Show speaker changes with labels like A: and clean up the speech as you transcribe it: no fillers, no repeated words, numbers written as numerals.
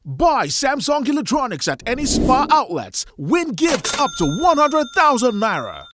A: Buy Samsung electronics at any Spar outlets. Win gifts up to 100,000 naira.